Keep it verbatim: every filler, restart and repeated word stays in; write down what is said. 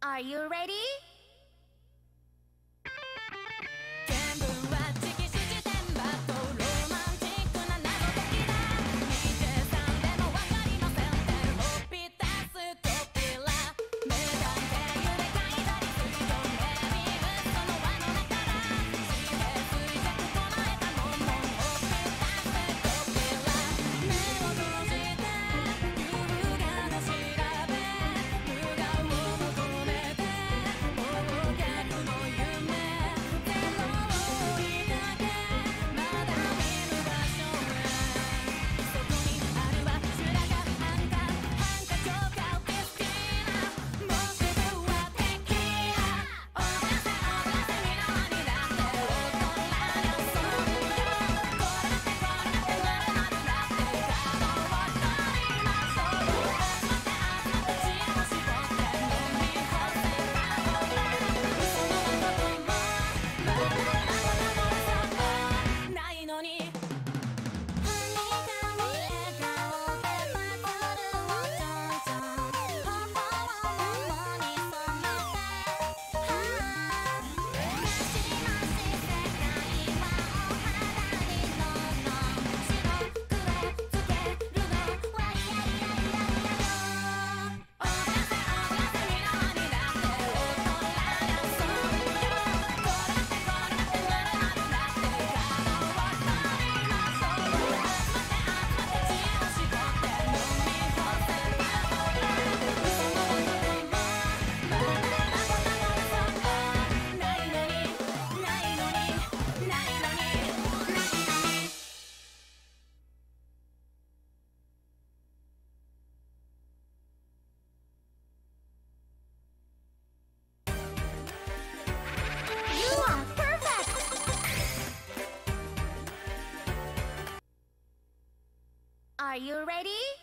Are you ready? 全部は直視時点バトロマンチックな謎解きだ ディージェー さんでもわかりませんってほっぴたす扉名探偵湯で嗅いだりするよねビームその輪の中だ指定衰弱唱えたもんもんほっぴたす扉目を閉じて優雅な調べ無我を求めて忘却の夢ゼロを追いかけまだ見ぬ場所へそこにあるは修羅がハンカハンカチョーカークリスティーナもうすぐは敵やおがせおがせ皆輪になって大人よそうよこれだってこれだってまるまるだって角を取りましょう集まって集まって知恵を絞って飲み干せたほら嘘のまこともまだまだまだそうないのにはにかみ笑顔でバトルをちょんちょん頬を桃に染めてはあマシマシ世界はお肌にのんのん白黒つけるのはイヤイヤイヤイヤよおがせおがせ皆輪になって大人よそうよこれだってこれだってまるまるだって角を取りましょう集まって集まって知恵を絞って飲み干せたほら嘘のまこともまだまだまだそうないのにないのにないのにないのに You are perfect! Are you ready?